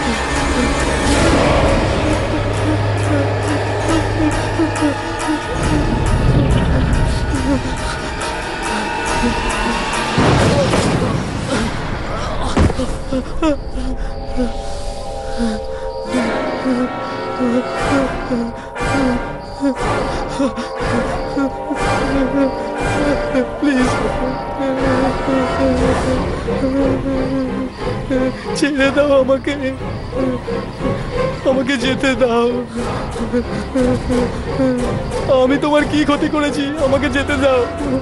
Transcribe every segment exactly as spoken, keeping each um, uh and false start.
Please ছেড়ে দাও আমাকে, আমাকে যেতে দাও। আমি তোমার কি ক্ষতি করেছি? আমাকে যেতে দাও।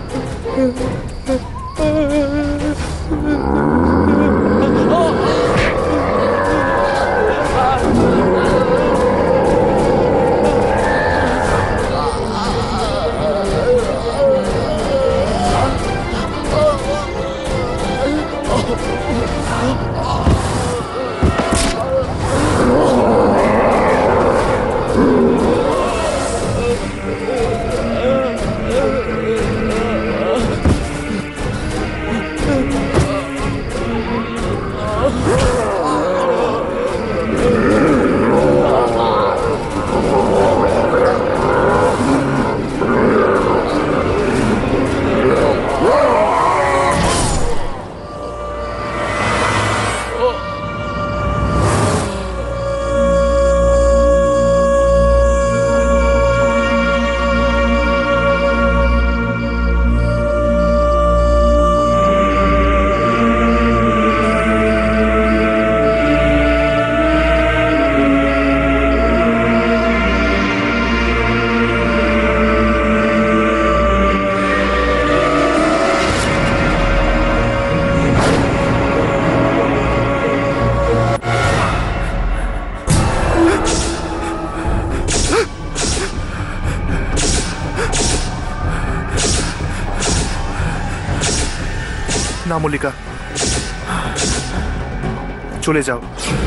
না মল্লিকা, চলে যাও,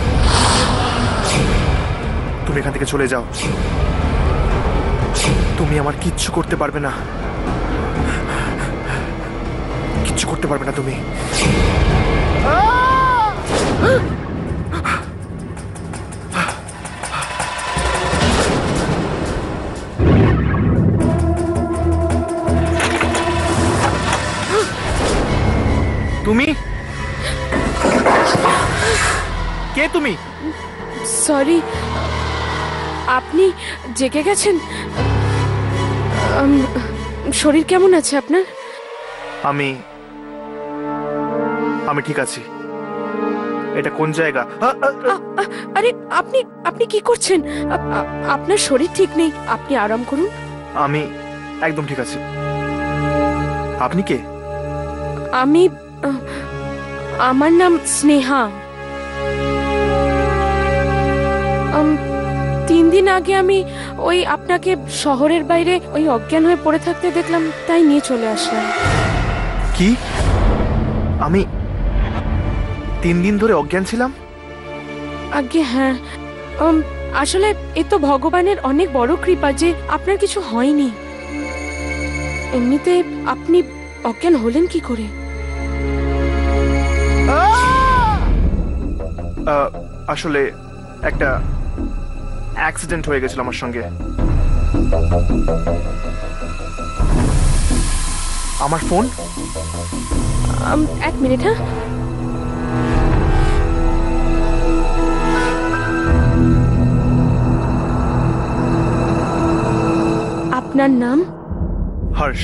তুমি এখান থেকে চলে যাও। তুমি আমার কিচ্ছু করতে পারবে না, কিচ্ছু করতে পারবে না তুমি। তুমি কে? তুমি? সরি, আপনি জেগে গেছেন? শরীর কেমন আছে আপনার? আমি আমি ঠিক আছি। এটা কোন জায়গা? আরে আপনি আপনি কি করছেন? আপনার শরীর ঠিক নেই, আপনি আরাম করুন। আমি একদম ঠিক আছি। আপনি কে? আমি আমার নাম স্নেহা। তিন দিন আগে আমি ওই আপনাকে শহরের বাইরে ওই অজ্ঞান হয়ে পড়ে থাকতে দেখলাম, তাই নিয়ে চলে আসলাম। কি? আমি তিন দিন ধরে অজ্ঞান ছিলাম? আগে হ্যাঁ, আসলে এ তো ভগবানের অনেক বড় কৃপা যে আপনার কিছু হয়নি। এমনিতে আপনি অজ্ঞান হলেন কি করে? আসলে একটা অ্যাক্সিডেন্ট হয়ে গেছিল আমার সঙ্গে। আমার ফোন? এক মিনিট। হ্যাঁ, আপনার নাম? হর্ষ।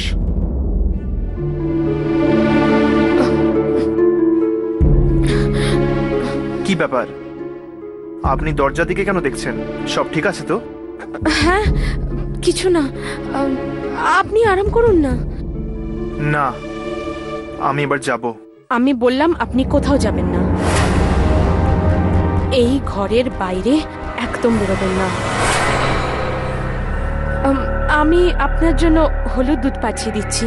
কি ব্যাপার, আপনি দরজা দিকে কেন দেখছেন? সব ঠিক আছে তো? হ্যাঁ, কিছু না, আপনি আরাম করুন না। না, আমি এবার যাব। আমি বললাম আপনি কোথাও যাবেন না, এই ঘরের বাইরে একদম বেরোবেন না। আমি আপনার জন্য হলুদ দুধ পাঠিয়ে দিচ্ছি।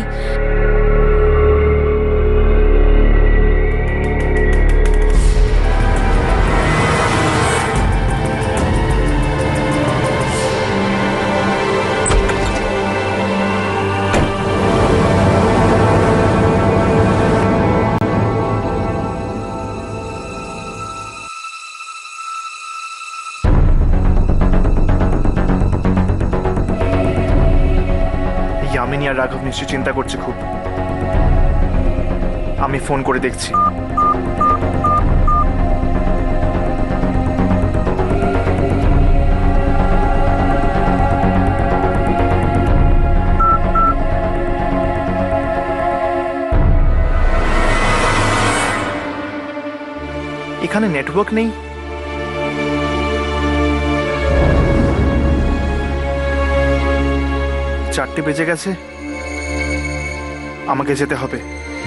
দামিনী আর রাঘব নিশ্চয়ই চিন্তা করছে খুব। আমি ফোন করে দেখছি। এখানে নেটওয়ার্ক নেই। চারটে বেজে গেছে, আমাকে যেতে হবে।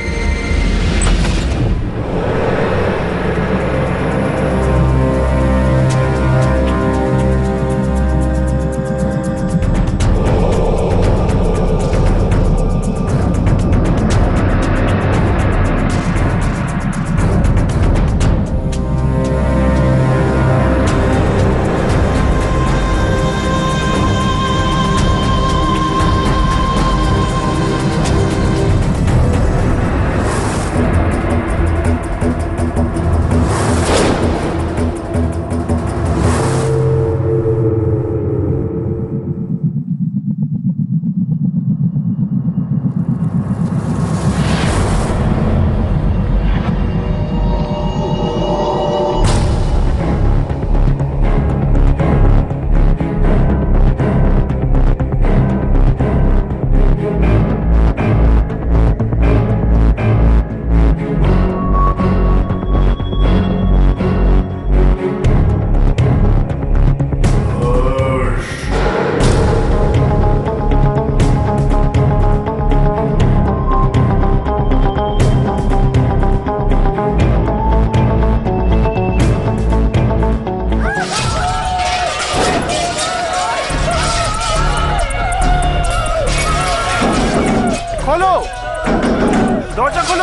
খোলো, দরজা খোলো,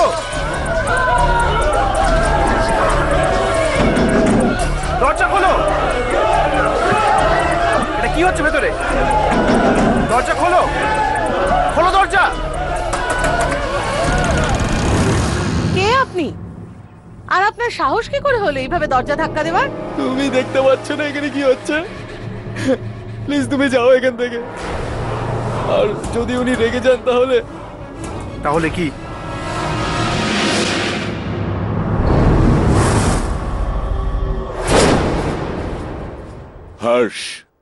দরজা খোলো। এটা কি হচ্ছে ভেতরে? দরজা খোলো, খোলো দরজা। কে আপনি? আর আপনার সাহস কি করে হলো এইভাবে দরজা ধাক্কা দেওয়ার? তুমি দেখতে পাচ্ছ না এখানে কি হচ্ছে? প্লিজ তুমি যাও এখান থেকে। আর যদি উনি রেগে যান তাহলে তাহলে কি? হর্ষ,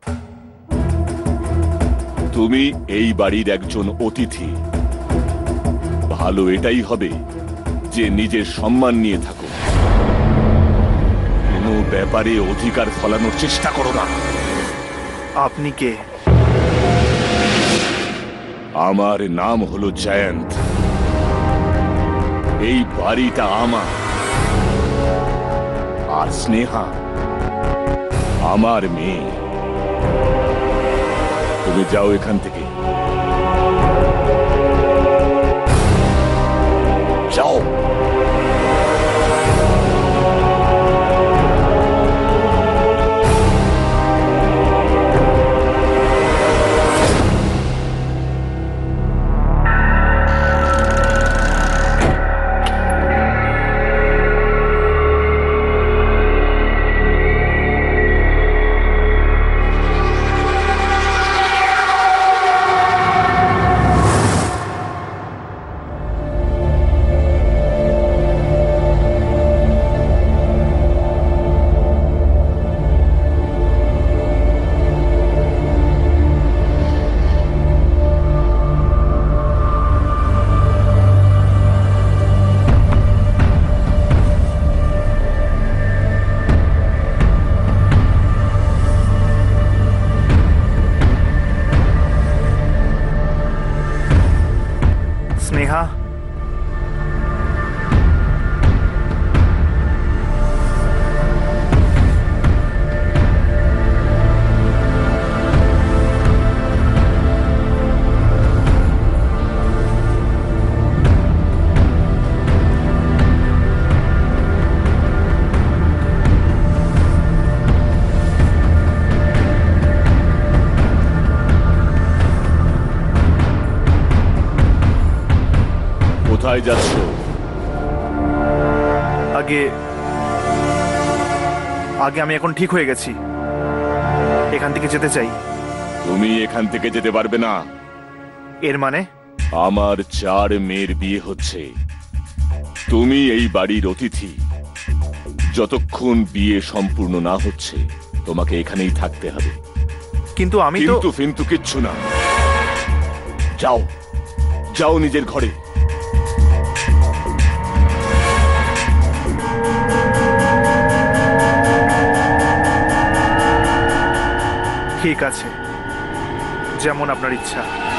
তুমি এই বাড়ির একজন অতিথি। ভালো এটাই হবে যে নিজের সম্মান নিয়ে থাকো, কোনো ব্যাপারে অধিকার ফলানোর চেষ্টা করো না। আপনি কে? আমার নাম হলো জয়ন্ত। এই বাড়িটা আমার, আর স্নেহা আমার মেয়ে। তুমি যাও এখান থেকে, যাও। স্নেহা, কোথায় যাচ্ছ? আগে আগে আমি এখন ঠিক হয়ে গেছি, এখান থেকে যেতে চাই। তুমি এখান থেকে যেতে পারবে না। এর মানে? আমার চার মেয়ের বিয়ে হচ্ছে, তুমি এই বাড়ির অতিথি। যতক্ষণ বিয়ে সম্পূর্ণ না হচ্ছে তোমাকে এখানেই থাকতে হবে। কিন্তু আমি তো কিন্তু ফিন্তু কিচ্ছু না। যাও, যাও নিজের ঘরে। ঠিক আছে, যেমন আপনার ইচ্ছা।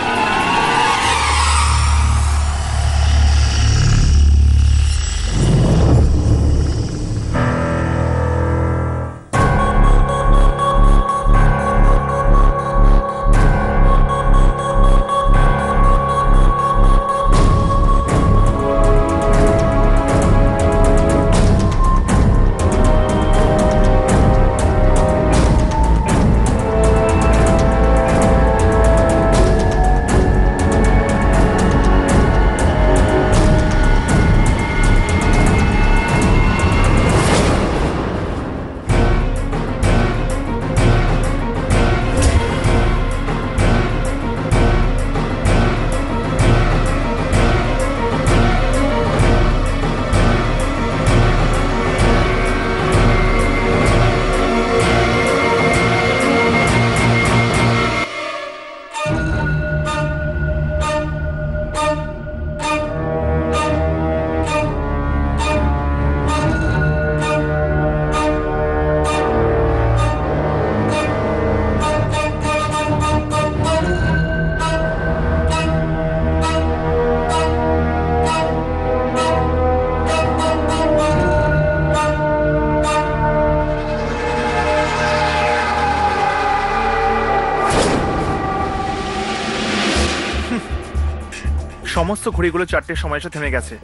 সমস্ত ঘড়িগুলো চারটের সময় এসে থেমে গেছে।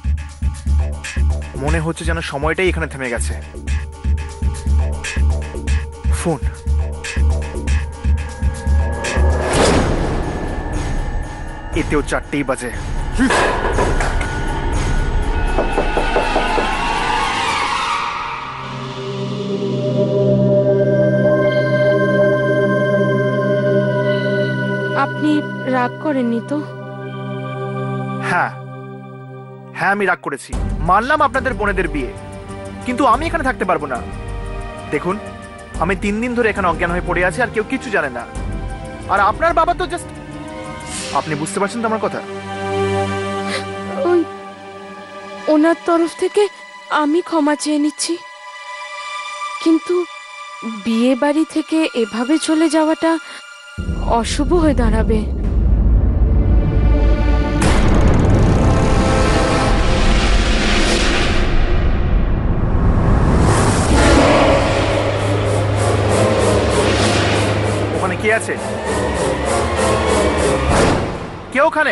মনে হচ্ছে যেন সময়টাই এখানে থেমে গেছে। ফোন, এতেও চারটেই বাজে। আপনি রাগ করেননি তো? হ্যাঁ হ্যাঁ আমি রাগ করেছি। মানলাম আপনাদের বোনেদের বিয়ে, কিন্তু আমি এখানে থাকতে পারবো না। দেখুন, আমি তিন দিন ধরে এখানে অজ্ঞান হয়ে পড়ে আছি আর কেউ কিছু জানে না। আর আপনার বাবা তো জাস্ট, আপনি বুঝতে পারছেন তো আমার কথা? ওই ওনার তরফ থেকে আমি ক্ষমা চেয়ে নিচ্ছি, কিন্তু বিয়ে বাড়ি থেকে এভাবে চলে যাওয়াটা অশুভ হয়ে দাঁড়াবে। ওখানে কে আছে? কে ওখানে?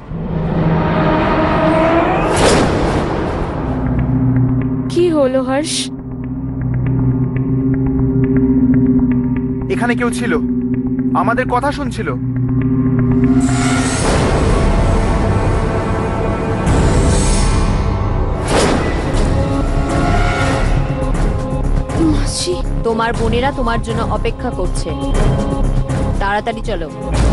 কি হলো হর্ষ? এখানে কেউ ছিল, আমাদের কথা শুনছিল। মাসি, তোমার বোনেরা তোমার জন্য অপেক্ষা করছে, তাড়াতাড়ি চলো।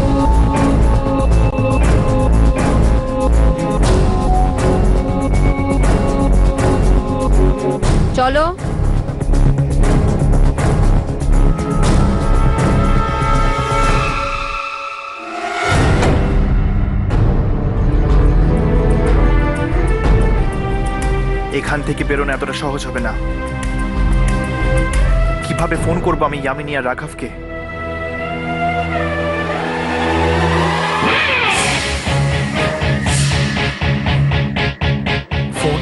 চলো। এখান থেকে বেরোনো এতটা সহজ হবে না। কিভাবে ফোন করবো আমি ইয়ামিনী আর রাঘবকে? ফোন,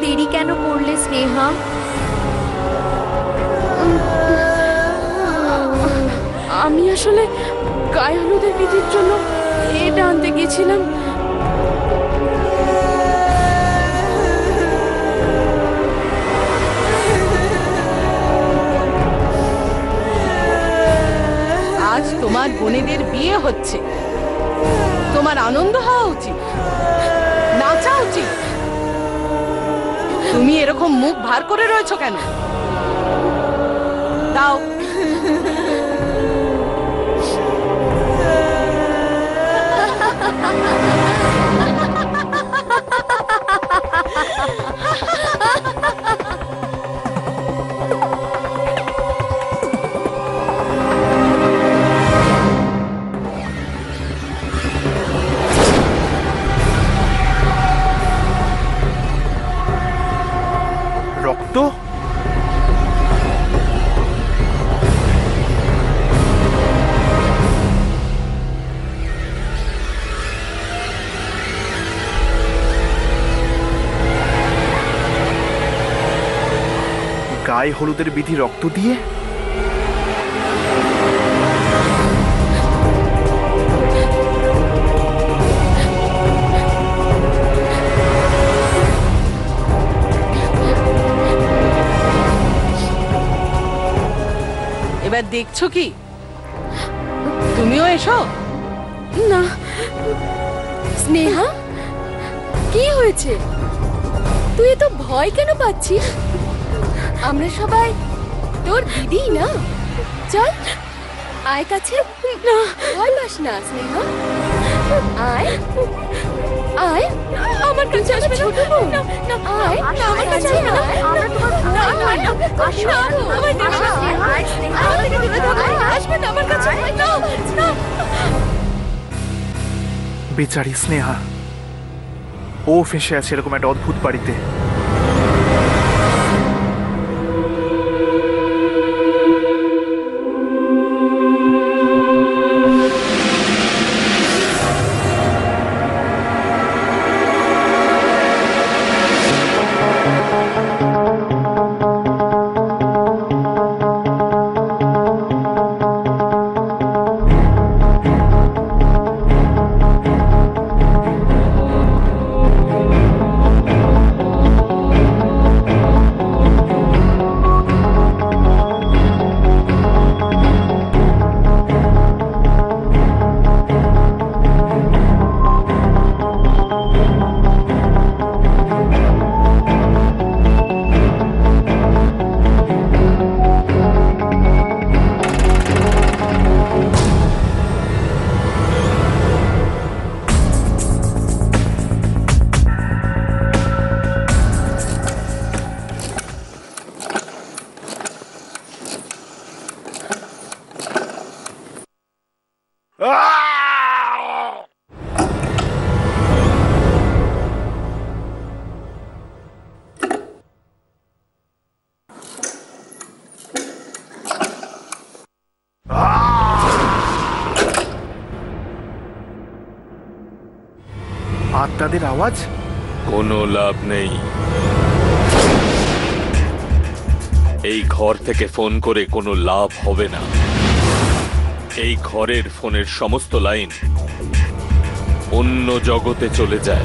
দেরি কেন করলে স্নেহা? আমি আসলে গায়ে হলুদের বিধির জন্য এটা আনতে গিয়েছিলাম। আজ তোমার বোনেদের বিয়ে হচ্ছে, তোমার আনন্দ হওয়া উচিত, নাচা উচিত। তুমি এরকম মুখ ভার করে রয়েছো কেন? দাও। রক্ত? গায়ে হলুদের বিধি রক্ত দিয়ে? এবার দেখছো কি? তুমিও এসো। না স্নেহা, কি হয়েছে? তুই এত ভয় কেন পাচ্ছিস? আমরা সবাই তোর দিদি না? চল আয় কাছে। না ভয় পাস না স্নেহা, আয় আয় আমার কাছে আসবে। ছোট বোন, আয় আমার কাছে আয়। আমরা তোমার না না আসো আমার কাছে আয়। আমার থেকে দূরে থাকো, আসবে না আমার কাছে। না না বেচারি স্নেহা, ও ফেঁসে আছে এরকম একটা অদ্ভুত বাড়িতে। আত্মাদের আওয়াজ? কোনো লাভ নেই। এই ঘর থেকে ফোন করে কোনো লাভ হবে না। এই ঘরের ফোনের সমস্ত লাইন অন্য জগতে চলে যায়।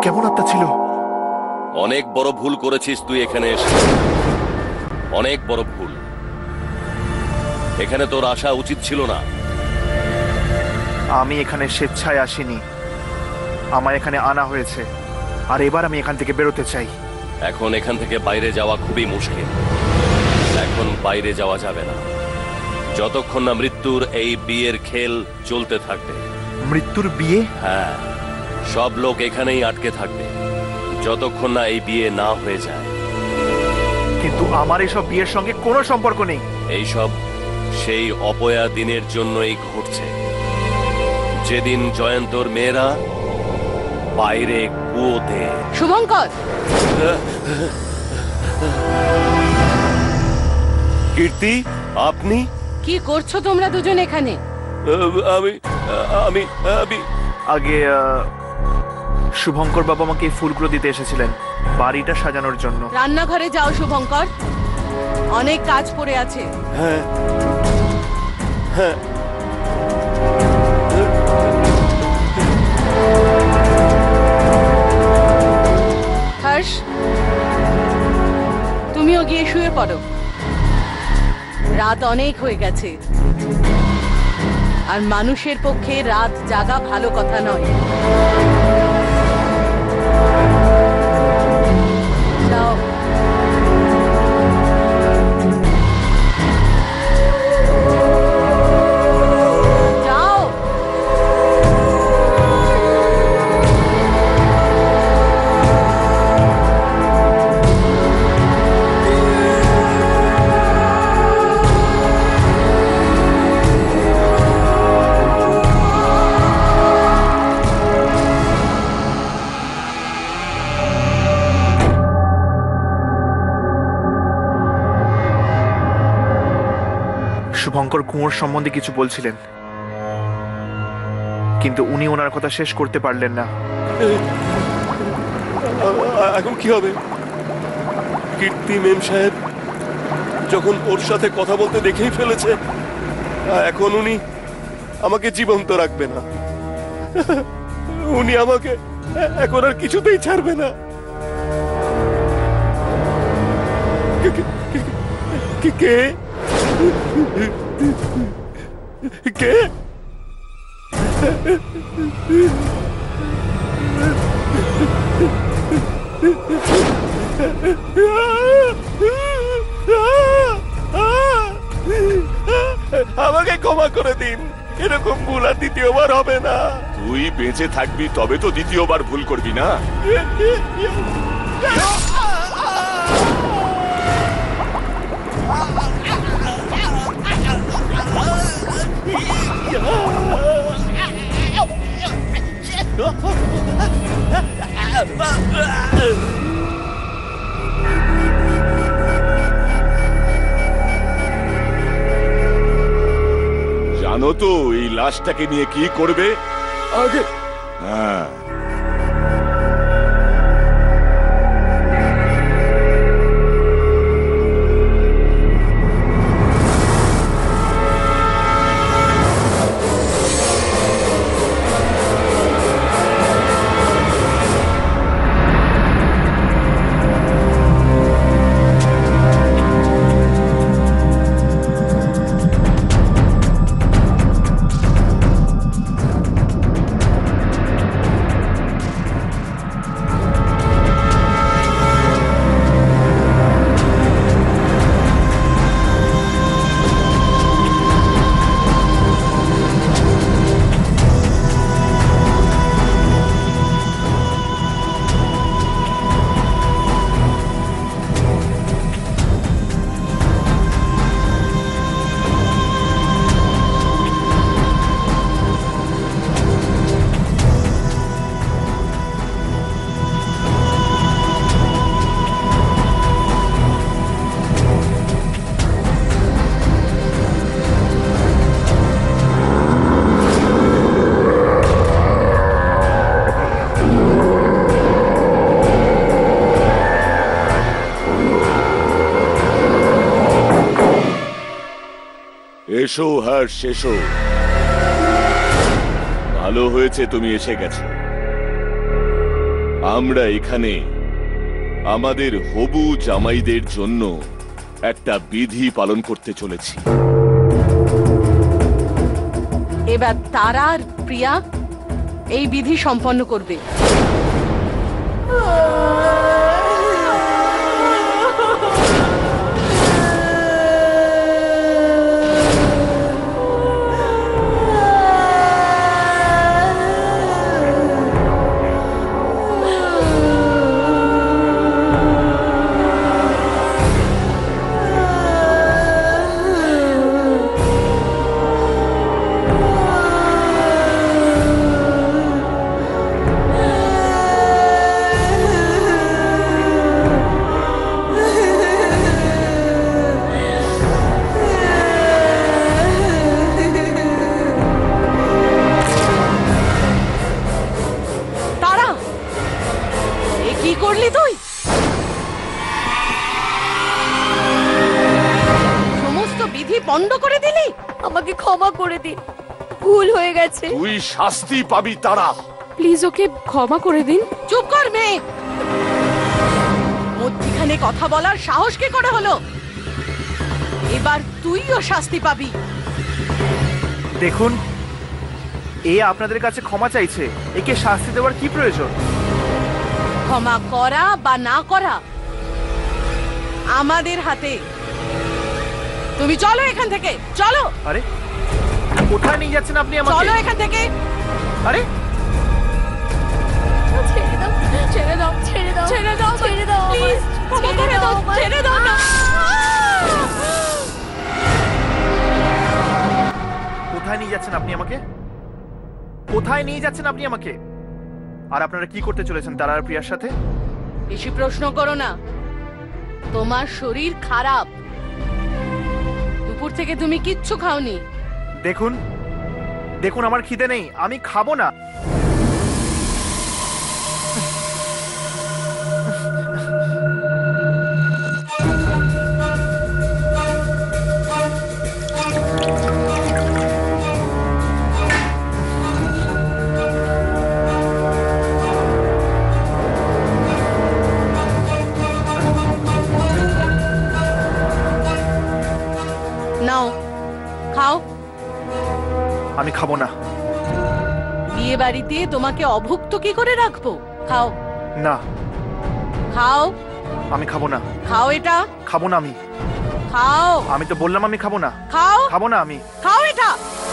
কেমন আত্মা ছিল? অনেক বড় ভুল করেছিস তুই এখানে এসে, অনেক বড় ভুল। এখানে তোর আসা উচিত ছিল না। আমি এখানে স্বেচ্ছায় আসিনি, আমায় এখানে আনা হয়েছে, আর এবার আমি এখান থেকে বেরোতে চাই। এখন এখান থেকে বাইরে যাওয়া খুবই মুশকিল। এখন বাইরে যাওয়া যাবে না যতক্ষণ না মৃত্যুর এই বিয়ের খেল চলতে থাকবে। মৃত্যুর বিয়ে? হ্যাঁ, সব লোক এখানেই আটকে থাকবে যতক্ষণ না এই বিয়ে না হয়ে যায়। কিন্তু আমার এসব বিয়ের সঙ্গে কোনো সম্পর্ক নেই। এইসব সেই অপয়া দিনের জন্যই ঘটছে, যেদিন জয়ন্তর মেয়েরা বাইরে কুয়োতে। শুভঙ্কর, কীর্তি, আপনি? কি করছো তোমরা দুজন এখানে? আমি আমি আমি আগে আহ, শুভঙ্কর বাবা আমাকে এই ফুলগুলো দিতে এসেছিলেন বাড়িটা সাজানোর জন্য। রান্নাঘরে যাও শুভঙ্কর, অনেক কাজ পড়ে আছে। হ্যাঁ হ্যাঁ হর্ষ, তুমিও গিয়ে শুয়ে পড়ো, রাত অনেক হয়ে গেছে, আর মানুষের পক্ষে রাত জাগা ভালো কথা নয়। যাও। যাও। শুভঙ্কর কুঁয়োর সম্বন্ধে কিছু বলছিলেন, কিন্তু উনি ওনার কথা শেষ করতে পারলেন না। এখন কি হবে? কীর্তি মেম সাহেব যখন ওর সাথে কথা বলতে দেখেই ফেলেছে, এখন উনি আমাকে জীবন্ত রাখবে না। উনি আমাকে এখন আর কিছুতেই ছাড়বে না। কে কে কে আমাকে ক্ষমা করে দিন, এরকম ভুল আর দ্বিতীয়বার হবে না। তুই বেঁচে থাকবি তবে তো দ্বিতীয়বার ভুল করবি না। জানো তো এই লাশটাকে নিয়ে কি করবে? আগে হ্যাঁ, এসো হর্ষ, এসো। ভালো হয়েছে তুমি এসে গেছো। আমরা এখানে আমাদের হবু জামাইদের জন্য একটা বিধি পালন করতে চলেছি। এবার তারা আর প্রিয়া এই বিধি সম্পন্ন করবে। বন্ধ করে দিলি? আমাকে ক্ষমা করে দিন, ভুল হয়ে গেছে। তুই শাস্তি পাবি তারা। প্লিজ ওকে ক্ষমা করে দিন। চুপ কর মেয়ে, মধ্যখানে কথা বলার সাহস কি করে হলো? এবার তুইও শাস্তি পাবি। দেখুন, এ আপনাদের কাছে ক্ষমা চাইছে, একে শাস্তি দেওয়ার কি প্রয়োজন? ক্ষমা করা বা না করা আমাদের হাতে। তুমি চলো এখান থেকে, চলো। আরে কোথায় নিয়ে যাচ্ছেন আপনি আমাকে? চলো এখান থেকে। আরে ছেড়ে দাও, ছেড়ে দাও, ছেড়ে দাও, ছেড়ে দাও, ছেড়ে দাও, প্লিজ ক্ষমা করে দাও, ছেড়ে দাও না। কোথায় নিয়ে যাচ্ছেন আপনি আমাকে? কোথায় নিয়ে যাচ্ছেন আপনি আমাকে? আর আপনারা কি করতে চলেছেন তারা আর প্রিয়ার সাথে? বেশি প্রশ্ন করো না, তোমার শরীর খারাপ। দুপুর থেকে তুমি কিচ্ছু খাওনি। দেখুন দেখুন আমার খিদে নেই, আমি খাবো না। নাও খাও। আমি খাবো না। বিয়ে বাড়িতে তোমাকে অভুক্ত কি করে রাখবো? খাও। না খাও। আমি খাবো না। খাও এটা। খাবো না আমি। খাও। আমি তো বললাম আমি খাবো না। খাও। খাবো না আমি। খাও এটা।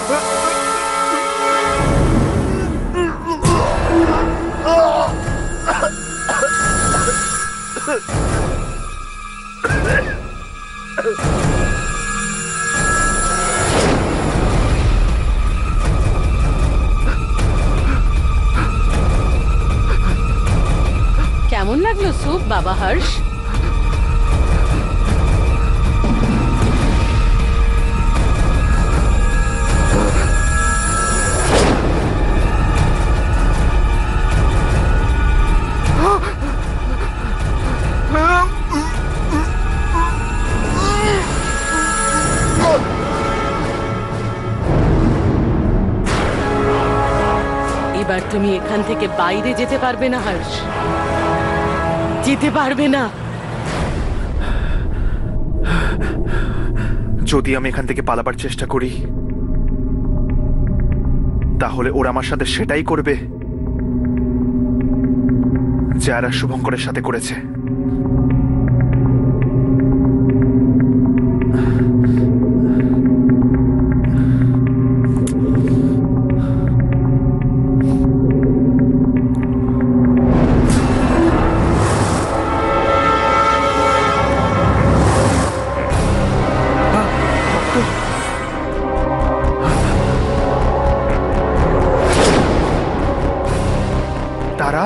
কেমন লাগলো স্যুপ বাবা হর্ষ? এবার তুমি এখান থেকে বাইরে যেতে পারবে না হর্ষ, যেতে পারবে না। যদি আমি এখান থেকে পালাবার চেষ্টা করি তাহলে ওরা আমার সাথে সেটাই করবে যারা শুভঙ্করের সাথে করেছে। তারা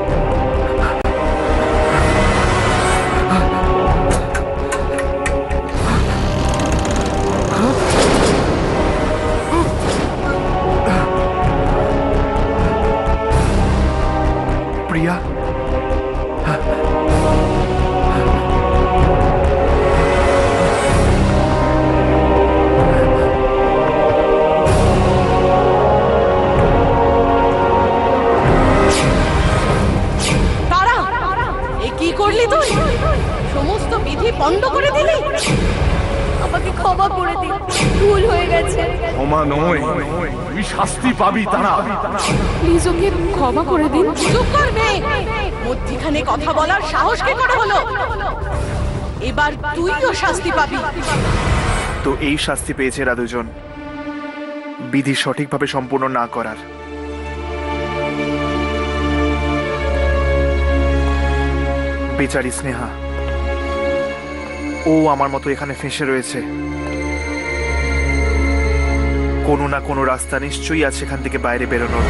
প্রিয়া পণ্ড করে দিলি? আমাকে ক্ষমা করে দিন, ভুল হয়ে গেছে। ক্ষমা নয়, তুই শাস্তি পাবি তারা। প্লিজ ওকে ক্ষমা করে দিন। চুপ কর মেয়ে, মধ্যিখানে কথা বলার সাহস কি করে হলো? এবার তুইও শাস্তি পাবি। তো এই শাস্তি পেয়েছে এরা দুজন বিধি সঠিকভাবে সম্পূর্ণ না করার। বেচারি স্নেহা, ও আমার মতো এখানে ফেঁসে রয়েছে। কোনো না কোনো রাস্তা নিশ্চয়ই আছে এখান থেকে বাইরে বেরোনোর।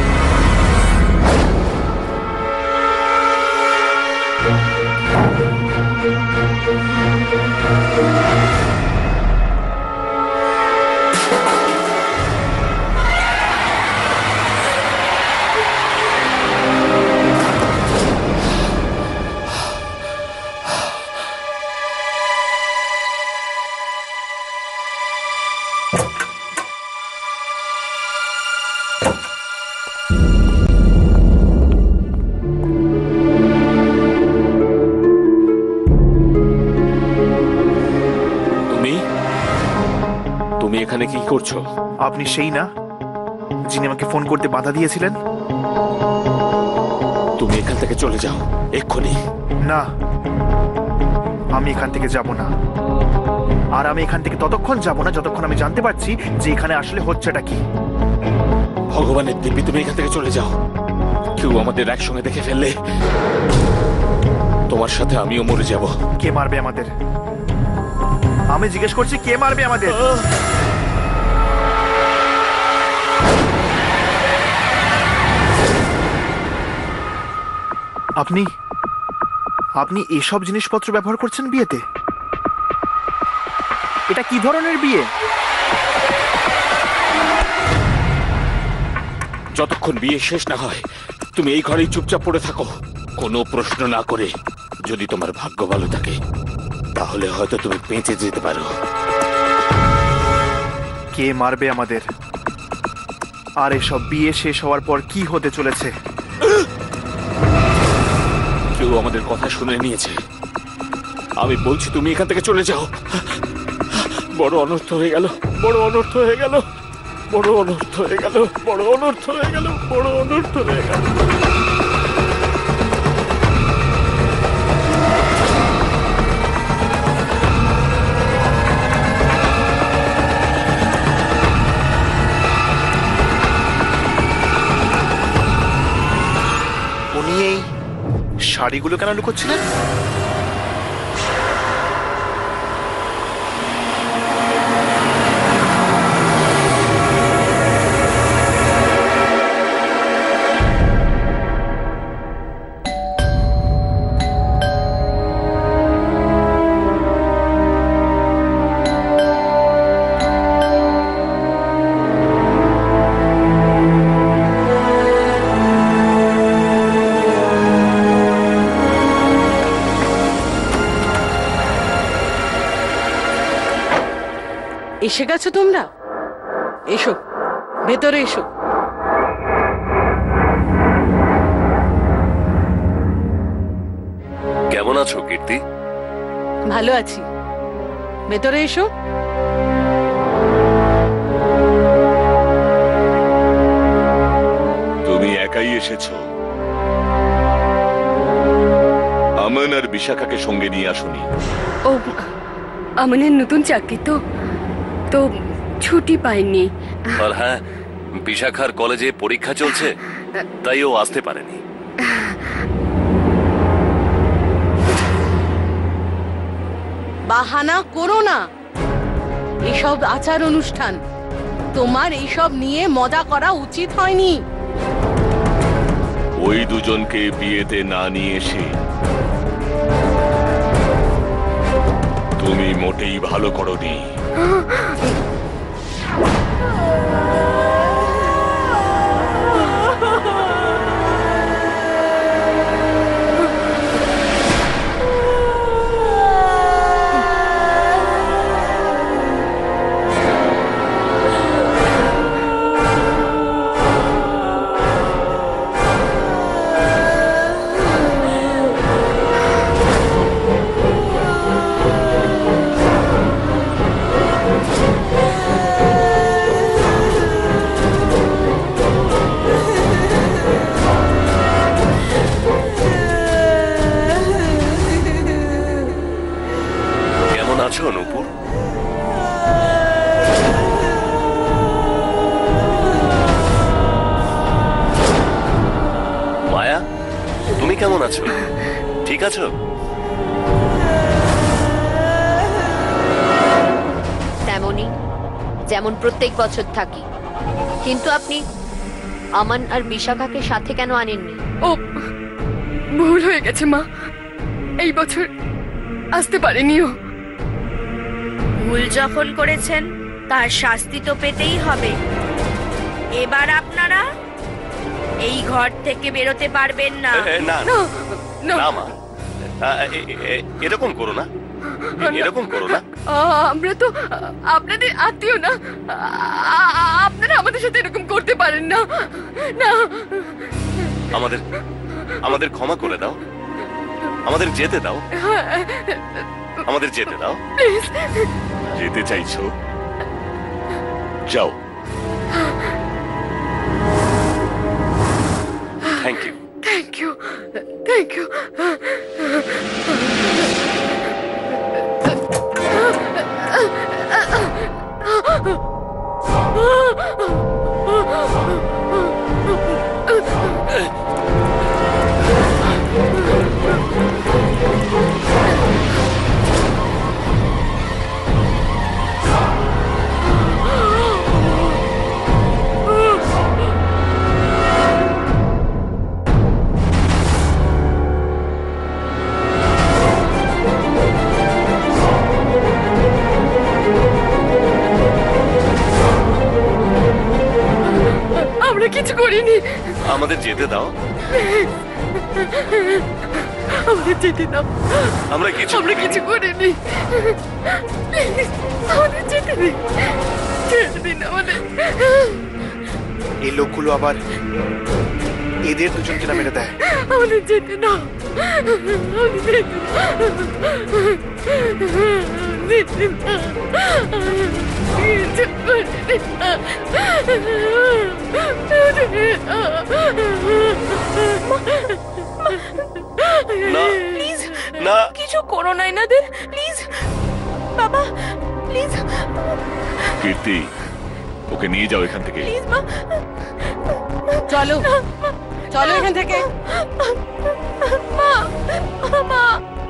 তুমি এখানে কি করছো? আপনি সেই না যিনি আমাকে ফোন করতে বাধা দিয়েছিলেন? তুমি এখান থেকে চলে যাও এক্ষুনি। না, আমি এখান থেকে যাব না। আর আমি এখান থেকে ততক্ষণ যাব না যতক্ষণ আমি জানতে পারছি যে এখানে আসলে হচ্ছেটা কি। ভগবানের দিব্যি, তুমি এখান থেকে চলে যাও। কেউ আমাদের একসঙ্গে দেখে ফেললে তোমার সাথে আমিও মরে যাব। কে মারবে আমাদের? আমি জিজ্ঞেস করছি, কে মারবে আমাদের? আপনি আপনি এসব জিনিসপত্র ব্যবহার করছেন বিয়েতে? এটা কি ধরনের বিয়ে? যতক্ষণ বিয়ে শেষ না হয় তুমি এই ঘরেই চুপচাপ পড়ে থাকো, কোনো প্রশ্ন না করে। যদি তোমার ভাগ্য ভালো থাকে তাহলে হয়তো তুমি বেঁচে যেতে পারো। কে মারবে আমাদের? আর এসব বিয়ে শেষ হওয়ার পর কি হতে চলেছে? কেউ আমাদের কথা শুনে নিয়েছে। আমি বলছি তুমি এখান থেকে চলে যাও। বড় অনর্থ হয়ে গেল, বড় অনর্থ হয়ে গেল, বড় অনর্থ হয়ে গেল, বড় অনর্থ হয়ে গেল, বড় অনর্থ হয়ে গেল। উনি এই শাড়িগুলো কেন লুকোচ্ছিলেন? এসে গেছো তোমরা? এসো, ভেতরে এসো। কেমন আছো কীর্তি? ভালো আছি, ভেতরে এসো। তুমি একাই এসেছো? আমন আর বিশাখাকে সঙ্গে নিয়ে আসুনি? ও, আমাদের নতুন চাকরি তো তো ছুটি পাইনি। আর হ্যাঁ, বিশাখার কলেজে পরীক্ষা চলছে, তাই ও আসতে পারেনি। বাহানা করো না। এসব আচার অনুষ্ঠান, তোমার এইসব নিয়ে মজা করা উচিত হয়নি। ওই দুজনকে বিয়েতে না নিয়ে এসে তুমি মোটেই ভালো করোনি। কেমন আছো? ঠিক আছো? তেমনই যেমন প্রত্যেক বছর থাকি, কিন্তু আপনি আমান আর বিশাখাকে সাথে কেন আনেননি? ও ভুল হয়ে গেছে মা, এই বছর আসতে পারেনিও। ভুল যখন করেছেন তার শাস্তি তো পেতেই হবে। এবার আপনারা এই ঘর থেকে বেরোতে পারবেন না। এ, এ, না না, না না, মা, আ, এ- এ- এরকম করো না, এরকম করো না। আ- আমরা তো আপনাদের আত্মীয় না, আ- আ- আপনারা আমাদের সাথে এরকম করতে পারেন না। না, আমাদের আমাদের ক্ষমা করে দাও, আমাদের যেতে দাও, আমাদের যেতে দাও। প্লিজ। যেতে চাইছো? যাও। Thank you. Thank you, thank you. আমরা কিছু করিনি, আমাদের যেতে দাও, আমাদের যেতে দাও। আমরা কিছু আমরা কিছু করিনি, প্লিজ আমাদের যেতে দিন, যেতে দিন আমাদের। এই লোকগুলো আবার এদের দুজনকে না মেরে দেয়। আমাদের যেতে দাও, আমাদের যেতে দাও, যেতে দাও। কিছু করিনি। না প্লিজ না, কিছু করো না এনাদের, প্লিজ বাবা, প্লিজ কীর্তি, ওকে নিয়ে যাও এখান থেকে। প্লিজ মা। চলো চলো এখান থেকে। মা, মা।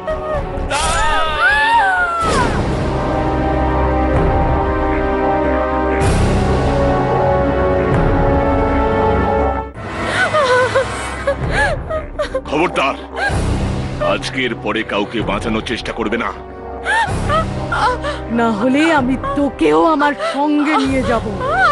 খবরদার, আজকের পরে কাউকে বাঁচানোর চেষ্টা করবে না। না হলে আমি তোকেও আমার সঙ্গে নিয়ে যাব।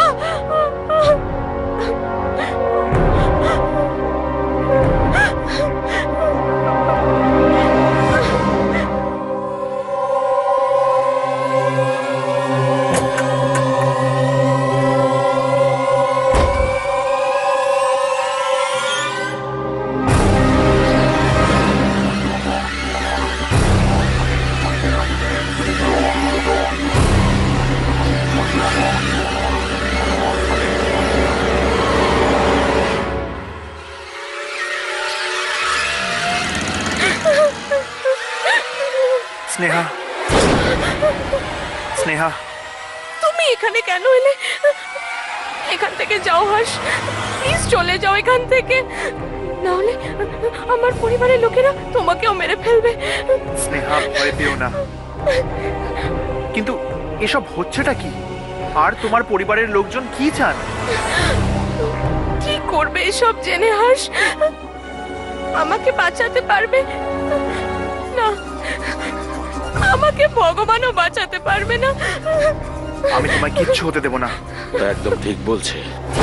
স্নেহা, স্নেহা, তুমি এখানে কেন এলে? এখান থেকে যাও হাস, প্লিজ চলে যাও এখান থেকে, না হলে আমার পরিবারের লোকেরা তোমাকেও মেরে ফেলবে। স্নেহা ভয় পেও না। কিন্তু এসব হচ্ছেটা কি? আর তোমার পরিবারের লোকজন কি চান? কি করবে এসব জেনে হাস? আমাকে বাঁচাতে পারবে না, আমাকে ভগবানও বাঁচাতে পারবে না। আমি তোমায় কিচ্ছু হতে দেব না। ও একদম ঠিক বলছে,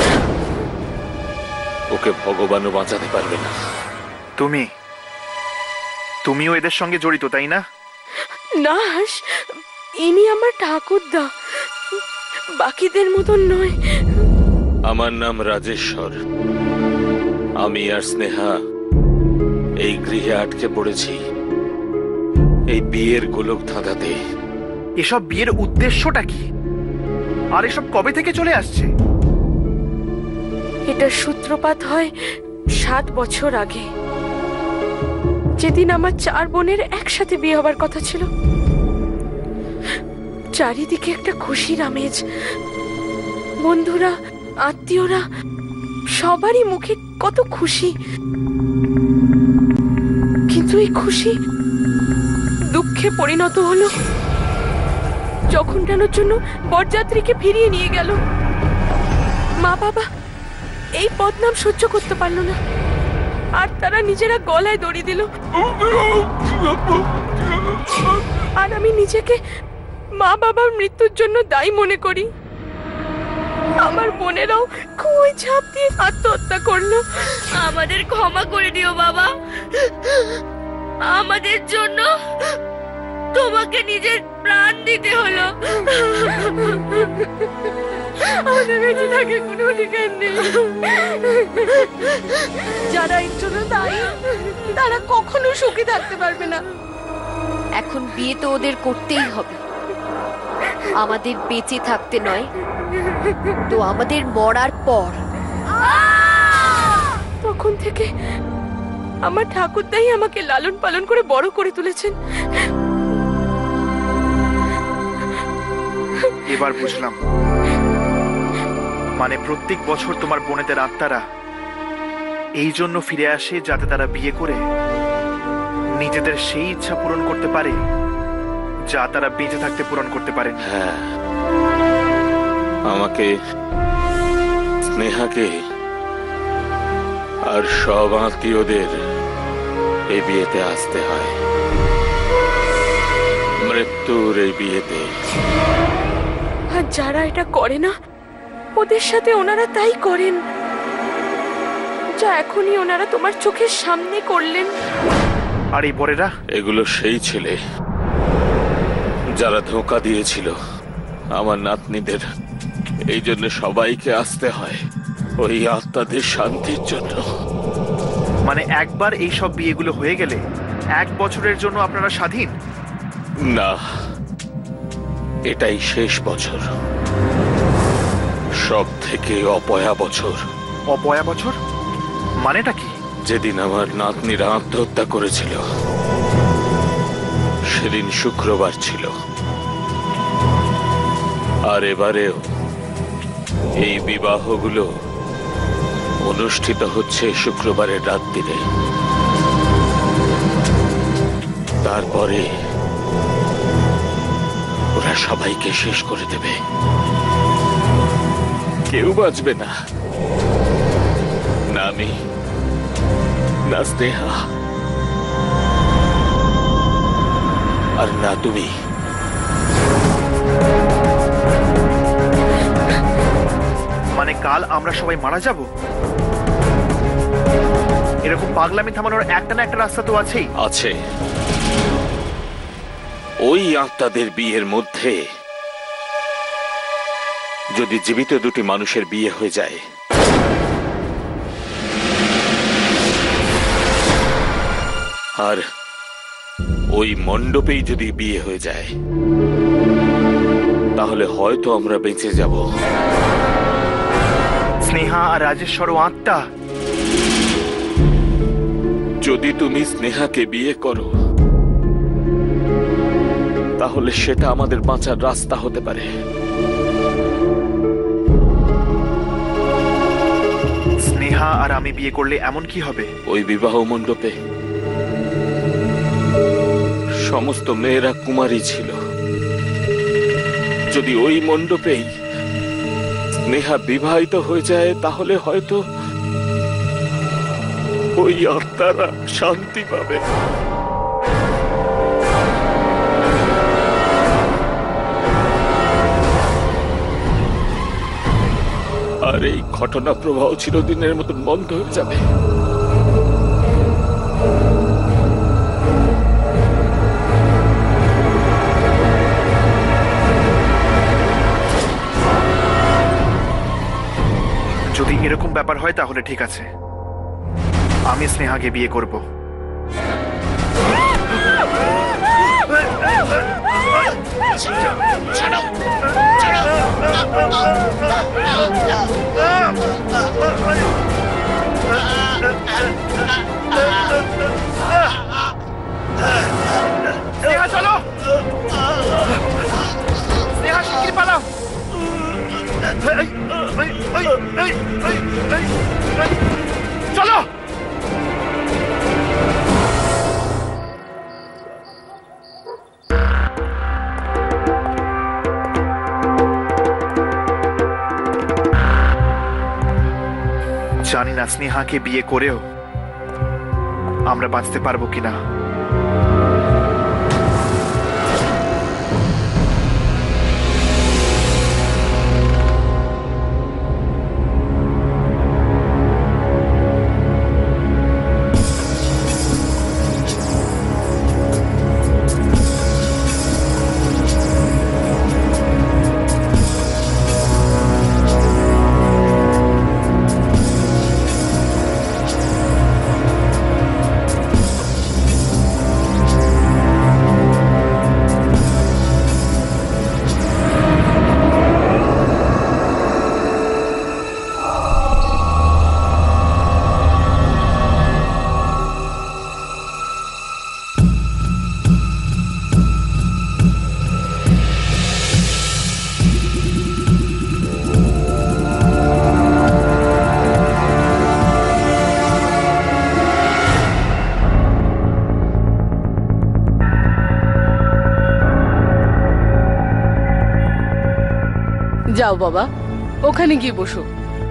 ওকে ভগবানও বাঁচাতে পারবে না। তুমি তুমিও এদের সঙ্গে জড়িত, তাই না? না হাস, ইনি আমার ঠাকুরদা, বাকিদের মতন নয়। আমার নাম রাজেশ্বর। আমি আর স্নেহা এই গৃহে আটকে পড়েছি এই বিয়ের গোলক ধাঁধাতে। এসব বিয়ের উদ্দেশ্যটা কি? আর এসব কবে থেকে চলে আসছে? এটার সূত্রপাত হয় সাত বছর আগে, যেদিন আমার চার বোনের একসাথে বিয়ে হবার কথা ছিল। চারিদিকে একটা খুশির আমেজ, বন্ধুরা, আত্মীয়রা, সবারই মুখে কত খুশি। যতই খুশি দুঃখে পরিণত হলো যখন টানোর জন্য বরযাত্রীকে ফিরিয়ে নিয়ে গেল। মা বাবা এই বদনাম সহ্য করতে পারলো না, আর তারা নিজেরা গলায় দড়ি দিল। আর আমি নিজেকে মা বাবার মৃত্যুর জন্য দায়ী মনে করি। আমার বোনেরাও কুয়োয় ঝাঁপ দিয়ে আত্মহত্যা করলো। আমাদের ক্ষমা করে দিও বাবা, আমাদের জন্য তোমাকে নিজের প্রাণ দিতে হলো। আমাদের বেঁচে থাকে কোনো অধিকার নেই। যারা এর জন্য দায়ী তারা কখনো সুখী থাকতে পারবে না। এখন বিয়ে তো ওদের করতেই হবে, আমাদের বেঁচে থাকতে নয় তো আমাদের মরার পর। তখন থেকে আমার ঠাকুরদাই আমাকে লালন পালন করে বড় করে তুলেছেন। এবার বুঝলাম, মানে প্রত্যেক বছর তোমার বোনেদের আত্মারা এই জন্য ফিরে আসে যাতে তারা বিয়ে করে নিজেদের সেই ইচ্ছা পূরণ করতে পারে যা তারা বেঁচে থাকতে পূরণ করতে পারেন। হ্যাঁ, আমাকে, স্নেহাকে আর সব আত্মীয়দের এই বিয়েতে আসতে হয়, মৃত্যুর এই বিয়েতে। আর যারা এটা করে না ওদের সাথে ওনারা তাই করেন যা এখনই ওনারা তোমার চোখের সামনে করলেন। আর এই বরেরা, এগুলো সেই ছেলে যারা ধোঁকা দিয়েছিল আমার নাতনিদের। এই জন্য সবাইকে আসতে হয় ওই আত্মাদের শান্তির জন্য। মানে একবার এই সব বিয়েগুলো হয়ে গেলে এক বছরের জন্য আপনারা স্বাধীন? না, এটাই শেষ বছর, সব থেকে অপয়া বছর। অপয়া বছর মানেটা কি? যেদিন আমার নাতনিরা আত্মহত্যা করেছিল সেদিন শুক্রবার ছিল। আর এবারেও এই বিবাহগুলো অনুষ্ঠিত হচ্ছে শুক্রবারের রাত্রিরে। তারপরে ওরা সবাইকে শেষ করে দেবে, কেউ বাঁচবে না, না আমি, না স্নেহা, আর না তুমি। মানে কাল আমরা সবাই মারা যাব? এরকম পাগলামি থামানোর একটা না একটা রাস্তা তো আছেই। আছে, ওই আত্মাদের বিয়ের মধ্যে যদি জীবিত দুটি মানুষের বিয়ে হয়ে যায়, আর ওই মণ্ডপেই যদি বিয়ে হয়ে যায়, তাহলে হয়তো আমরা বেঁচে যাব। স্নেহা আর রাজেশ্বর আত্মা। যদি তুমি স্নেহাকে বিয়ে করো তাহলে সেটা আমাদের বাঁচার রাস্তা হতে পারে। স্নেহা আর আমি বিয়ে করলে এমন কি হবে? ওই বিবাহ মণ্ডপে সমস্ত মেয়েরা কুমারী ছিল। যদি ওই মণ্ডপেই স্নেহা বিবাহিত হয়ে যায় তাহলে হয়তো ওই আত্মারা শান্তি পাবে। আর এই ঘটনা প্রবাহ চিরদিনের মতন বন্ধ হয়ে যাবে। যদি এরকম ব্যাপার হয় তাহলে ঠিক আছে, আমি স্নেহাকে বিয়ে করব। স্নেহা চলো, স্নেহা শিগগির পালাও। চলো। স্নেহাকে বিয়ে করেও আমরা বাঁচতে পারবো কিনা। যাও বাবা, ওখানে গিয়ে বসো।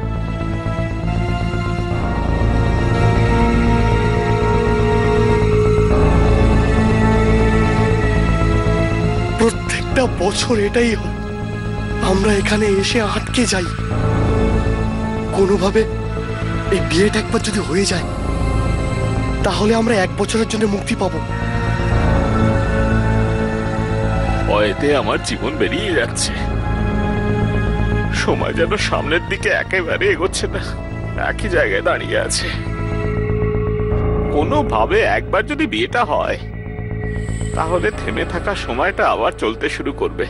প্রত্যেকটা বছর এটাই হয়, আমরা এখানে এসে আটকে যাই। কোনোভাবে এই বিয়েটা একবার যদি হয়ে যায় তাহলে আমরা এক বছরের জন্য মুক্তি পাবো। ভয়েতে আমার জীবন বেরিয়ে যাচ্ছে। সময় যেন সামনের দিকে একেবারে এগোচ্ছে না, একই জায়গায় দাঁড়িয়ে আছে। কোনোভাবে একবার যদি বিয়েটা হয় তাহলে থেমে থাকা সময়টা আবার চলতে শুরু করবে।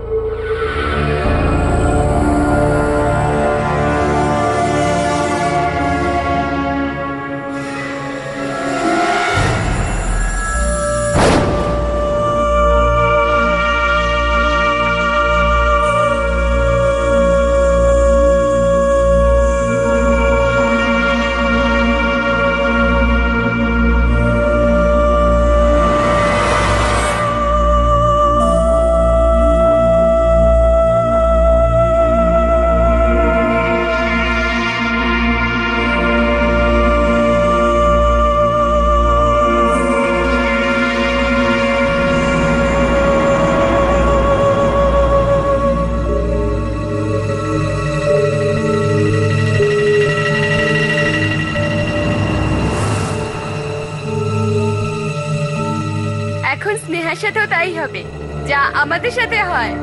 এখন স্নেহার সাথেও তাই হবে, যা আমাদের সাথে হয়।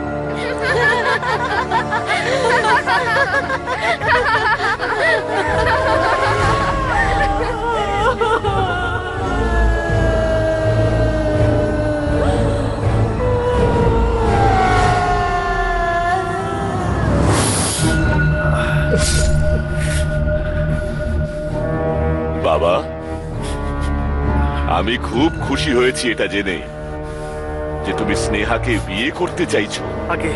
বাবা, আমি খুব খুশি হয়েছি এটা জেনে যে তুমি স্নেহাকে বিয়ে করতে চাইছো। আগে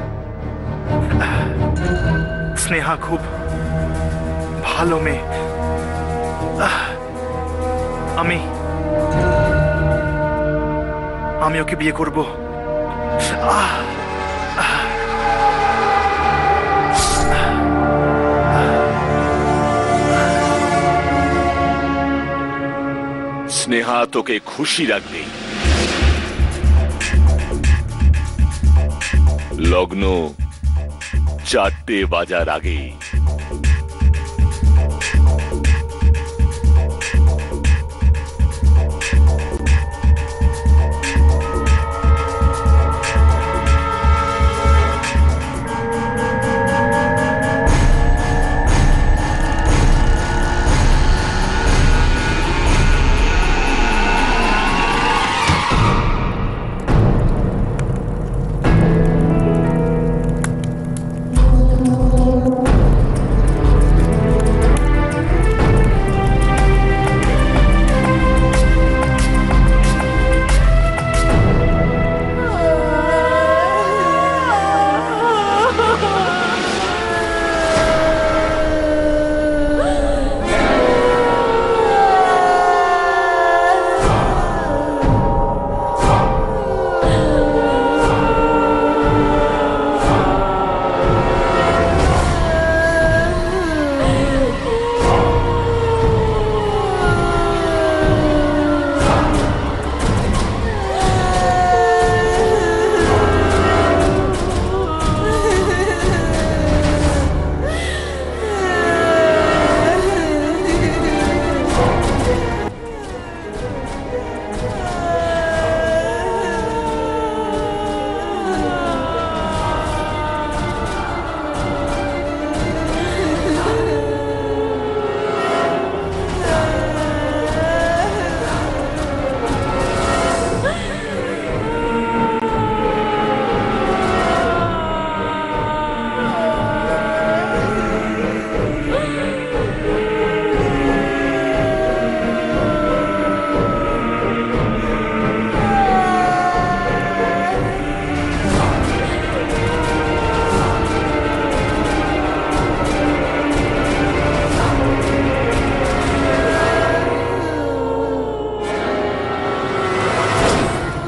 স্নেহা খুব ভালো মেয়ে। আমি আমি ওকে বিয়ে করব। স্নেহা তোকে খুশি রাখবে। লগ্ন চারটে বাজার আগে।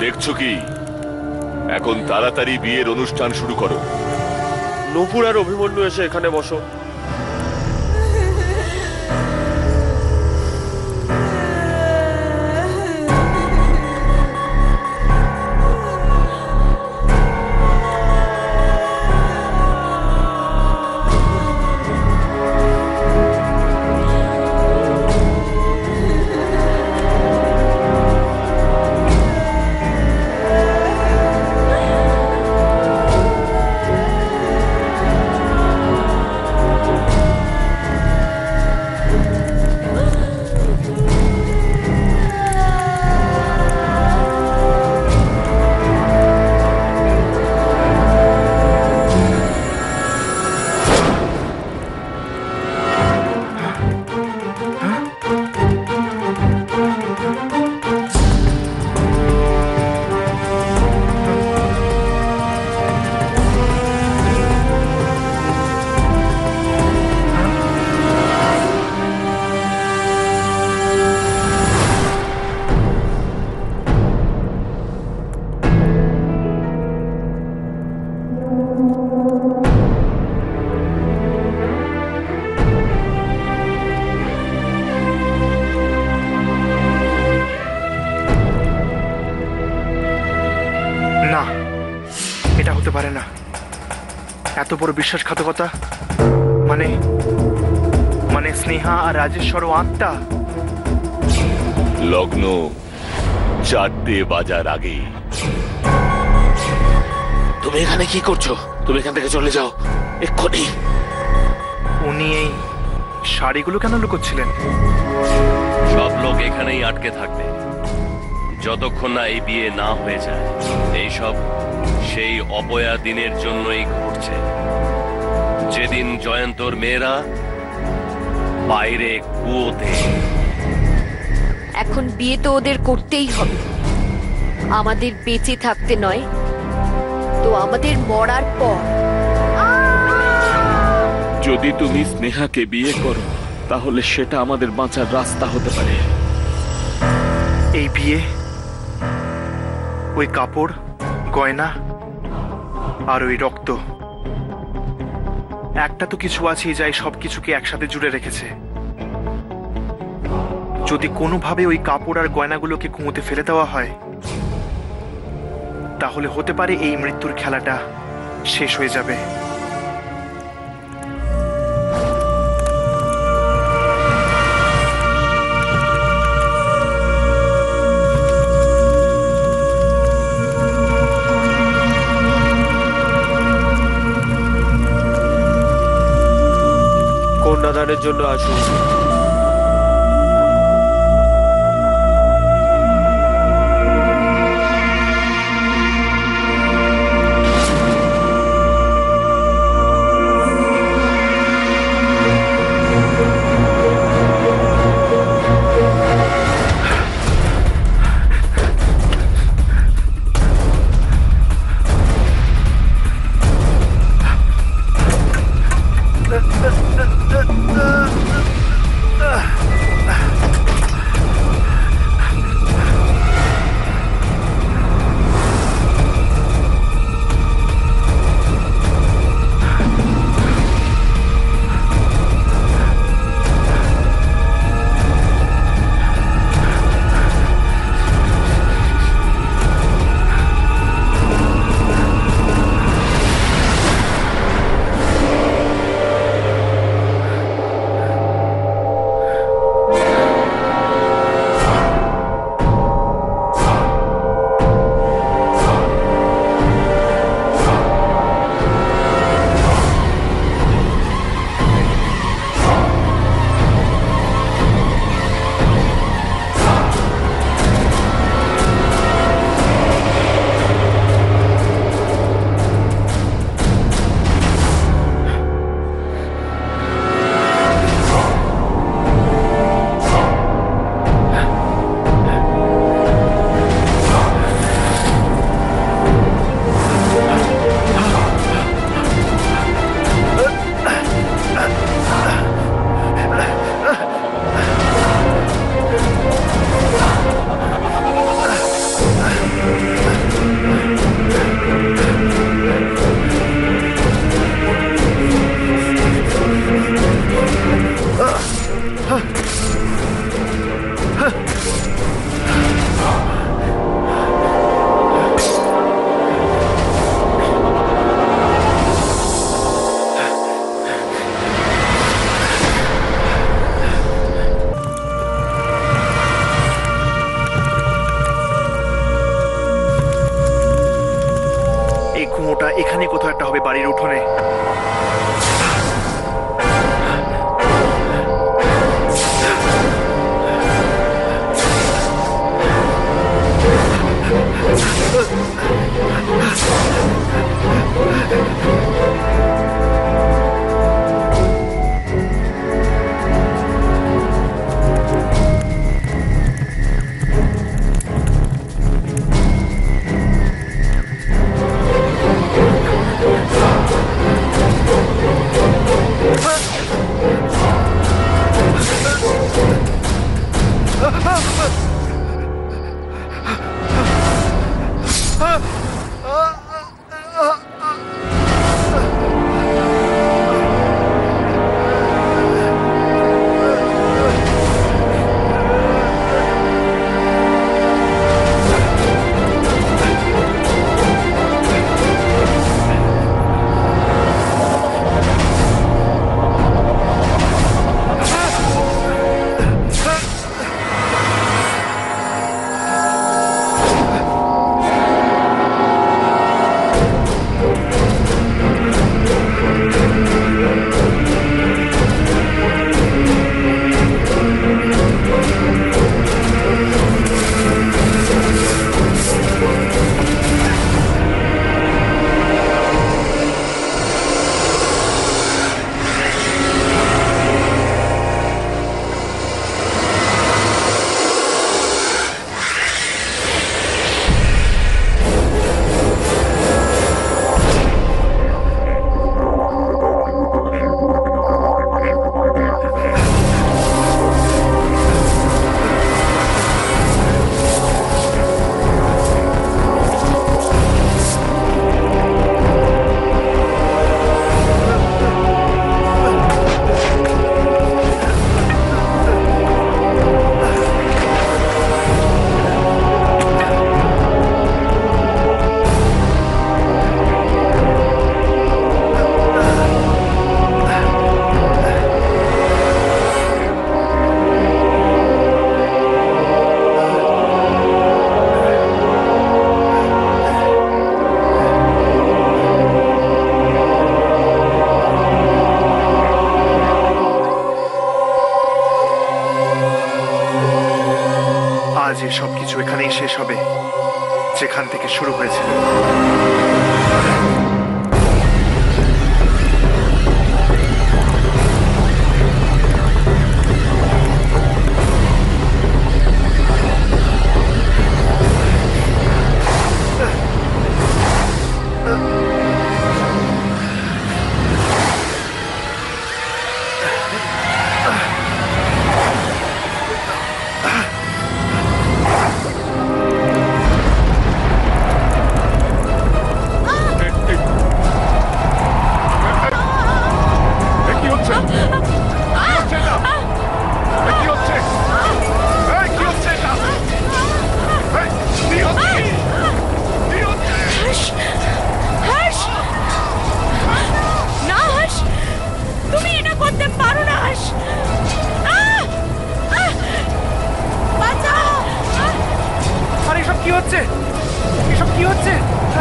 দেখছো কি? এখন তাড়াতাড়ি বিয়ের অনুষ্ঠান শুরু করো। নূপুর আর অভিমন্যু এসে এখানে বসো। না, এটা হতে পারে না। এত বড় বিশ্বাসঘাতকতা, মানে মানে স্নেহা আর রাজেশ্বরও আত্মা। লগ্ন চারটে বাজার আগে। তুমি এখানে কি করছো? তুমি এখান থেকে চলে যাও এক্ষুনি। উনি এই শাড়িগুলো কেন লুকোচ্ছিলেন? সব লোক এখানেই আটকে থাকবে যতক্ষণ না এই বিয়ে না হয়ে যায়। এইসব সেই অপয়া দিনের জন্যই ঘটছে, যেদিন জয়ন্তর মেয়েরা বাইরে কুয়োতে। এখন বিয়ে তো ওদের করতেই হবে। আমাদের বেঁচে থাকতে নয়, তো আমাদের মরার পর। যদি তুমি স্নেহাকে বিয়ে করো তাহলে সেটা আমাদের বাঁচার রাস্তা হতে পারে। এই বিয়ে, ওই কাপড়, গয়না আর ওই রক্ত, একটা তো কিছু আছে যা এই সবকিছুকে একসাথে জুড়ে রেখেছে। যদি কোনোভাবে ওই কাপড় আর গয়নাগুলোকে কুয়োতে ফেলে দেওয়া হয়, তাহলে হতে পারে এই মৃত্যুর খেলাটা শেষ হয়ে যাবে। কন্যাদানের জন্য আসুন। এখানে কোথাও একটা হবে, বাড়ির উঠোনে। আজ এই সবকিছু এখানেই শেষ হবে, যেখান থেকে শুরু হয়েছিল। কি হচ্ছে? এসব কি হচ্ছে?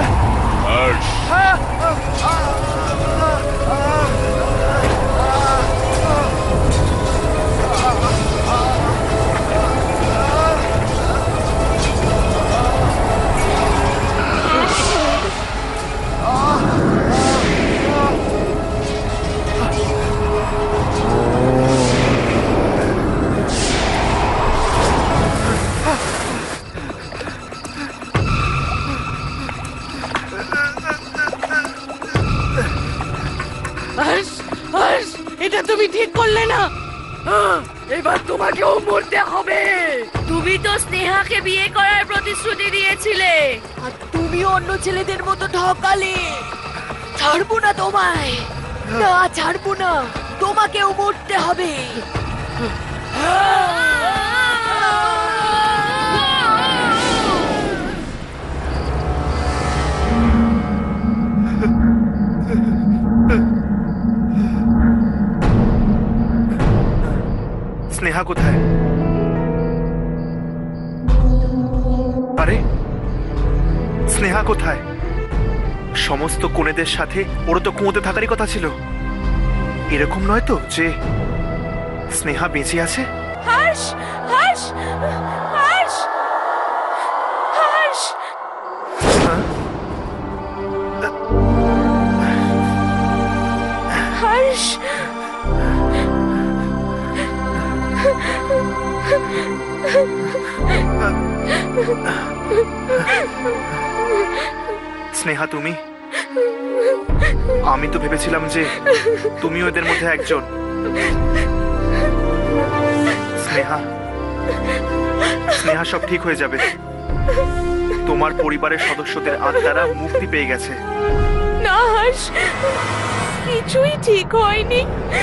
এটা তুমি ঠিক করলে না, এবার তোমাকেও মরতে হবে। তুমি তো স্নেহাকে বিয়ে করার প্রতিশ্রুতি দিয়েছিলে, আর তুমি অন্য ছেলেদের মতো ঠকালে। ছাড়বো না তোমায়, না ছাড়বো না, তোমাকেও মরতে হবে। স্নেহা কোথায়? আরে স্নেহা কোথায়? সমস্ত কনেদের সাথে ওরও তো কুঁয়োতে থাকারই কথা ছিল। এরকম নয় তো যে স্নেহা বেঁচে আছে? হর্ষ, হর্ষ, হর্ষ, হর্ষ। হ্যাঁ? হর্ষ, স্নেহা তুমি? আমি তো ভেবেছিলাম যে তুমি ওদের মধ্যে একজন। স্নেহা, স্নেহা সব ঠিক হয়ে যাবে। তোমার পরিবারের সদস্যদের আত্মারা মুক্তি পেয়ে গেছে। না হর্ষ, কিছুই ঠিক হয়নি।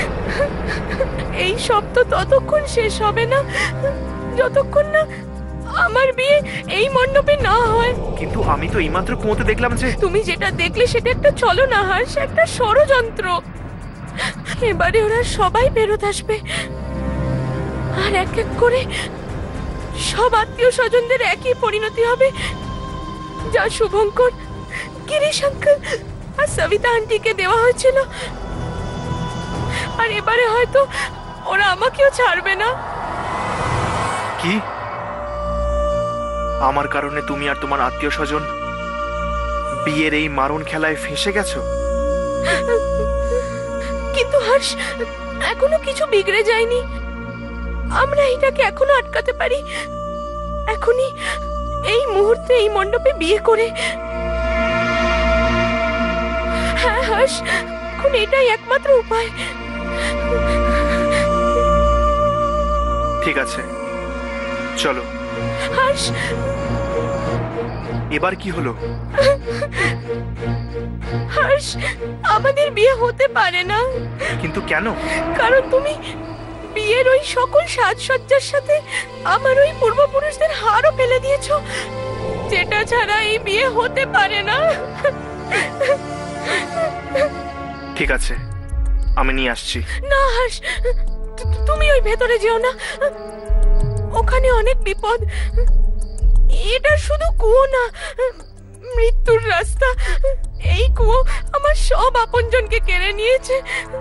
এই সব তো ততক্ষণ শেষ হবে না যতক্ষণ না আমার বিয়ে এই মণ্ডপে না হয়। কিন্তু আমি তো এইমাত্র কুঁয়োতে দেখলাম যে তুমি যেটা দেখলে সেটা একটা ছলনা হর্ষ, একটা ষড়যন্ত্র। এবারে ওরা সবাই ফেরত আসবে আর এক এক করে সব আত্মীয় স্বজনদের একই পরিণতি হবে, যা শুভঙ্কর, গিরিশ আঙ্কেল আর সবিতা আন্টিকে দেওয়া হয়েছিল। আর এবারে হয়তো ওরা আমাকেও ছাড়বে না। কি? আমার কারণে তুমি আর তোমার আত্মীয় স্বজন বিয়ের এই মারণ খেলায় ফেঁসে গেছো? কিন্তু হর্ষ, এখনো কিছু বিগড়ে যায়নি। আমরা এটাকে এখনো আটকাতে পারি, এখনই, এই মুহূর্তে, এই মণ্ডপে বিয়ে করে। হ্যাঁ হর্ষ, এখন এটাই একমাত্র উপায়। ঠিক আছে, চলো। হর্ষ, এবার কি হলো? হর্ষ, আমাদের বিয়ে হতে পারে না। কিন্তু কেন? কারণ তুমি বিয়ের ওই সকল সাজসজ্জার সাথে আমার ওই পূর্বপুরুষদের হারও ফেলে দিয়েছো, যেটা ছাড়া এই বিয়ে হতে পারে না। ঠিক আছে, আমি নিয়ে আসছি। না হর্ষ, তু- তুমি ওই ভেতরে যেও না, ওখানে অনেক বিপদ। এটা শুধু কুয়ো না, মৃত্যুর রাস্তা। এই কুয়ো আমার সব আপনজনকে কেড়ে নিয়েছে।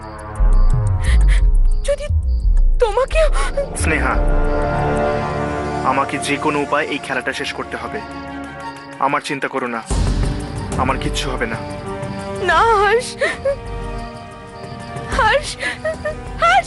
যদি তোমাকে স্নেহা, আমাকে যে কোনো উপায় এই খেলাটা শেষ করতে হবে। আমার চিন্তা করো না, আমার কিচ্ছু হবে না। না হর্ষ, হর্ষ, হর্ষ।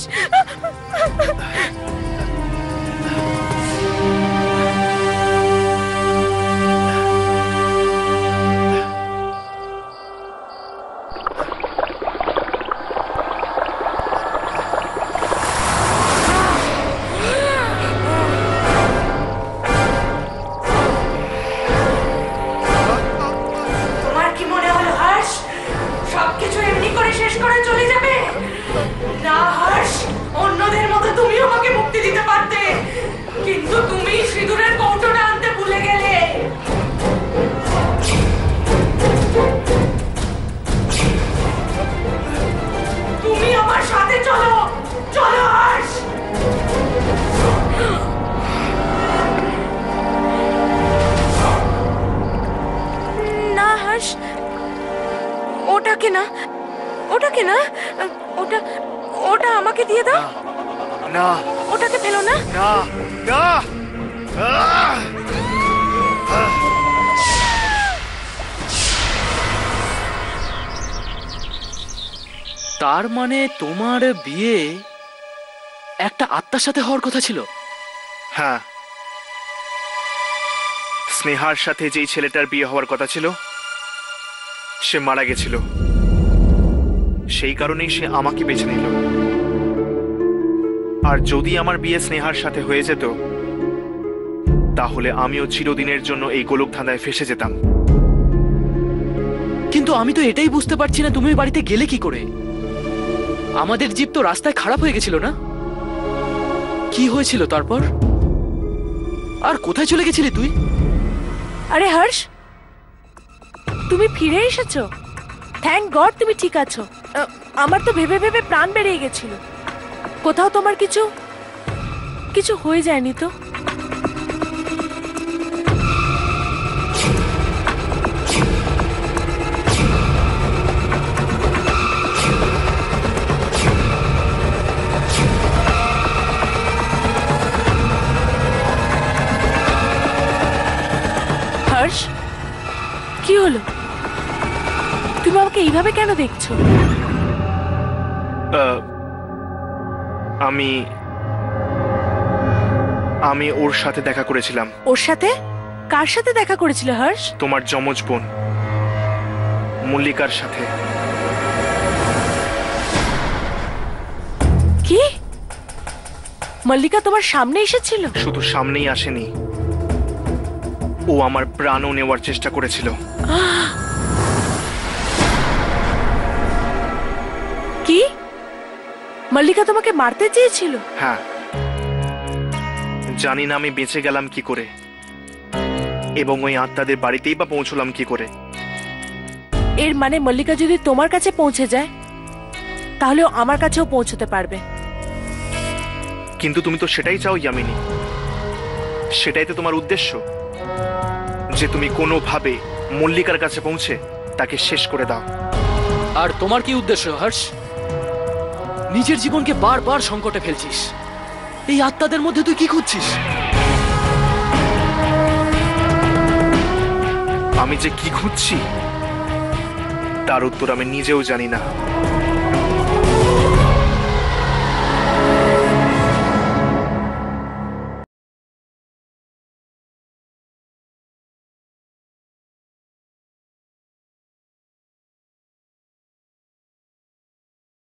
তোমার কি মনে হলো হর্ষ সবকিছু এমনি করে শেষ করে চলে যাবে? না হর্ষ, অন্যদের মতো তুমিও আমাকে মুক্তি দিতে পারতে, কিন্তু তুমি সিঁদুরের কৌটোটা আনতে ভুলে গেলে। তুমি আমার সাথে চলো, চলো হর্ষ। না হর্ষ, ওটাকে না, ওটাকে না, ওটা ওটা আমাকে দিয়ে দাও। না, ওটাকে ফেলো না। না, না। আহ! তার মানে তোমার বিয়ে একটা আত্মার সাথে হওয়ার কথা ছিল? হ্যাঁ, স্নেহার সাথে যেই ছেলেটার বিয়ে হওয়ার কথা ছিল সে মারা গেছিল। সেই কারণেই সে আমাকে বেছে নিল। আর যদি আমার বিয়ে স্নেহার সাথে হয়ে যেত, তাহলে আমিও চিরদিনের জন্য এই গোলক ধাঁধায় ফেসে যেতাম। কিন্তু আমি তো এটাই বুঝতে পারছি না, তুমি ওই বাড়িতে গেলে কি করে? আমাদের জিপ তো রাস্তায় খারাপ হয়ে গেছিল না? কি হয়েছিল তারপর? আর কোথায় চলে গেছিলি তুই? আরে হর্ষ, তুমি ফিরে এসেছো। থ্যাংক গড তুমি ঠিক আছো। আহ, আমার তো ভেবে ভেবে প্রাণ বেরিয়ে গেছিল। কোথাও তোমার কিছু কিছু হয়ে যায়নি তো? হর্ষ, কি হলো? তুমি আমাকে এইভাবে কেন দেখছো? আহ, আমি আমি ওর সাথে দেখা করেছিলাম। ওর সাথে? কার সাথে দেখা করেছিলে হর্ষ? তোমার যমজ বোন মল্লিকার সাথে। কি? মল্লিকা তোমার সামনে এসেছিল? শুধু সামনেই আসেনি, ও আমার প্রাণও নেওয়ার চেষ্টা করেছিল। কি? মল্লিকা তোমাকে মারতে চেয়েছিল? হ্যাঁ, জানি না আমি বেঁচে গেলাম কি করে, এবং ওই আত্মাদের বাড়িতেই বা পৌঁছলাম কি করে। এর মানে মল্লিকা যদি তোমার কাছে পৌঁছে যায় তাহলে ও আমার কাছেও পৌঁছতে পারবে। কিন্তু তুমি তো সেটাই চাও ইয়ামিনী, সেটাই তো তোমার উদ্দেশ্য, যে তুমি কোনোভাবে মল্লিকার কাছে পৌঁছে তাকে শেষ করে দাও। আর তোমার কি উদ্দেশ্য হর্ষ? নিজের জীবনকে বারবার সংকটে ফেলছিস, এই আত্মাদের মধ্যে তুই কি খুঁজছিস? আমি যে কি খুঁজছি তার উত্তর আমি নিজেও জানি না।